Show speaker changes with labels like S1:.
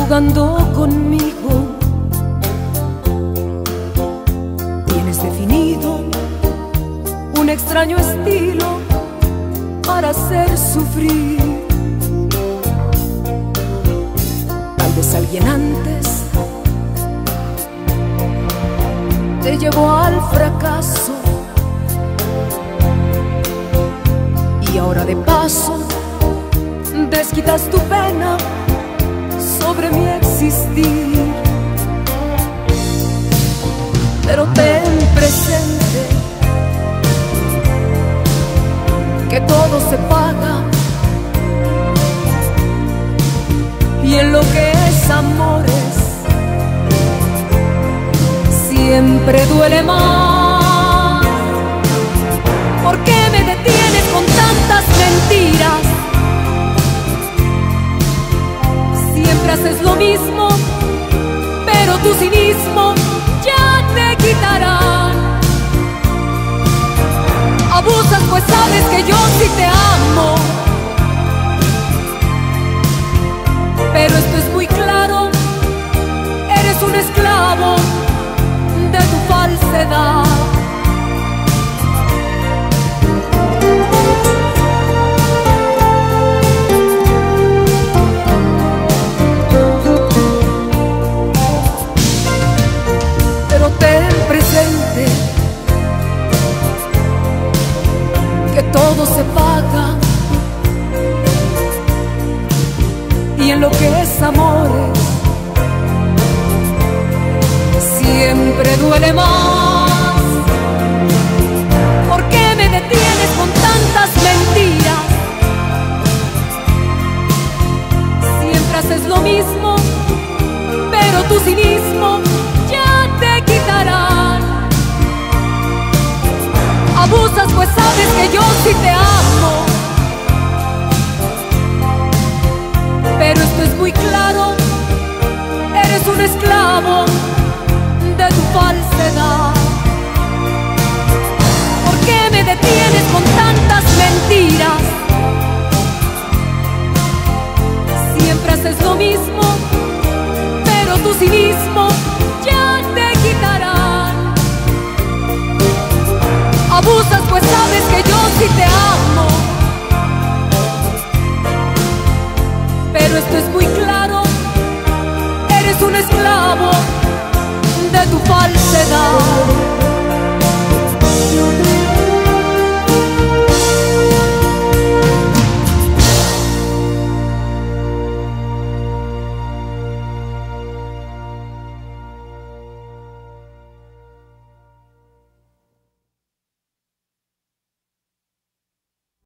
S1: jugando conmigo. Tienes definido un extraño estilo para hacer sufrir. Tal vez alguien antes te llevó al fracaso y ahora de paso desquitas tu pena sobre mi existir. Pero ten presente que todo se paga, y en lo que es amores siempre duele más. ¿Por qué me detienes con tantas mentiras? Siempre haces lo mismo, pero tu cinismo ya te quitará. Abusas pues sabes que yo sí te amo, pero esto es muy claro, eres un esclavo de tu falsedad. Pero ten presente que todo se paga, y en lo que es amores siempre duele más. ¿Por qué me detienes con tantas mentiras? Siempre haces lo mismo, pero tu cinismo ya te quitarán. Abusas pues sabes que yo sí te amo,